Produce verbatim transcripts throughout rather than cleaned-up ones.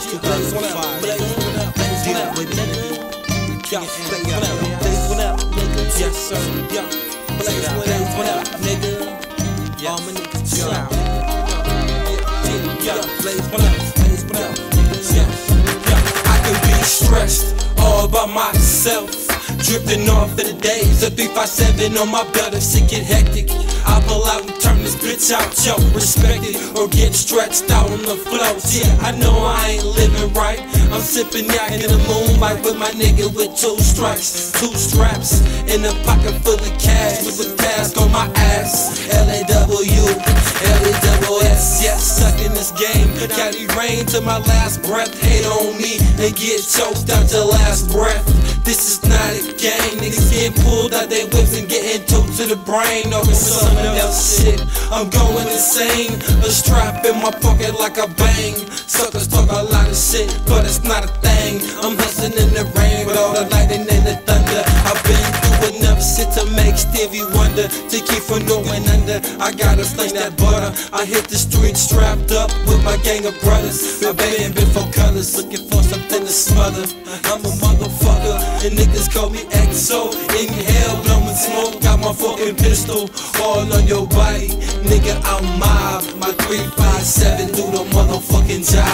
two thousand five. Deal with it, nigga. Yo, blaze one out, blaze one out, nigga. Yes, sir. Yo, blaze one out, nigga. All my niggas chill out. Yo, blaze one out, blaze one out, nigga. Yeah. I can be stressed all by myself, drifting off of the days of three five seven on my belt. If shit get hectic, I pull out and turn this bitch out, yo. Respect it or get stretched out on the floor. Yeah, I know I ain't living right. I'm sipping yak in the moonlight with my nigga with two stripes, two straps in a pocket full of cash with a task on my ass. L A W, L A W S, yes, stuck in this game. Carry rain to my last breath. Hate on me and get choked out your last breath. This is not a game. Niggas getting pulled out their whips and getting took to the brain over some else shit. I'm going insane. A strap in my pocket like a bang. Suckers talk a lot of shit, but it's not a thing. I'm hustling in the rain with all the lightning and the thunder. I've been through enough shit to make Stevie wonder, to keep from going under. I gotta sling that butter. I hit the street strapped up with my gang of brothers. I've been before colors, looking for something to smother. I'm a motherfucker, and niggas call me X O. Inhale, blowing smoke, got my fucking pistol all on your body. Nigga, I'm mob. My three five seven do the motherfucking job.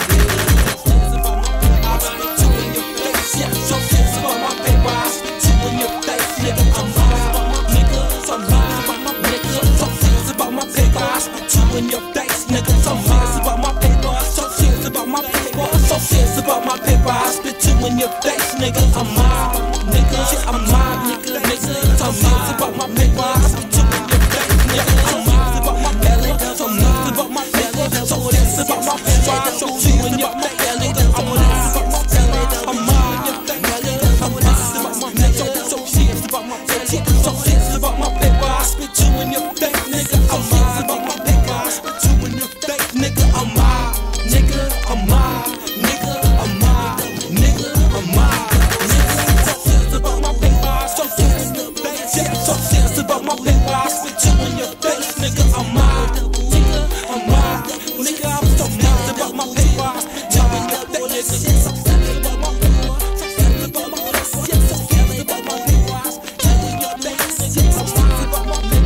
In your face, nigga, so serious about my paper, so serious about my paper, so serious about my paper. I spit you in your face, nigga. I'm mob, nigga. I'm mob, nigga, nigga. So serious about my paper. I spit you in your face, nigga. I'm mob about my belly, so serious about my belly, so serious about my paper. So serious in your face, nigga. I'm mob about my belly, I'm mob in your face, I'm mob about my nigga. So serious about my belly, so serious about my paper. I spit you in your face, nigga. I'm mob about my belly. Nigga, I'm mob, nigga, I'm mob, nigga, I'm mob, nigga, I'm mob, nigga. So serious about my paper, so serious in your face, yeah, so serious about my paper. I spit you in your face, nigga, I'm mob, nigga, I'm mob, nigga. I'm so serious about my paper, I spit you in your face, nigga. So serious about my paper, so serious about my paper, so serious about my paper. I spit you in your face, nigga. So serious about my paper.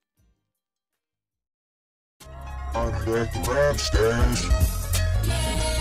I'm back to rap stage.